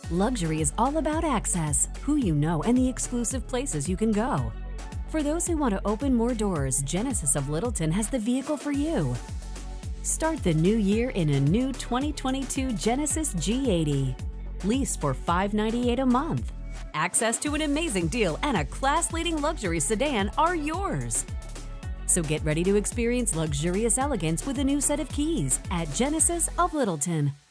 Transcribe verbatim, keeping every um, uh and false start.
Luxury is all about access, who you know, and the exclusive places you can go. For those who want to open more doors, Genesis of Littleton has the vehicle for you. Start the new year in a new twenty twenty-two Genesis G eighty. Lease for five hundred ninety-eight dollars a month. Access to an amazing deal and a class-leading luxury sedan are yours. So get ready to experience luxurious elegance with a new set of keys at Genesis of Littleton.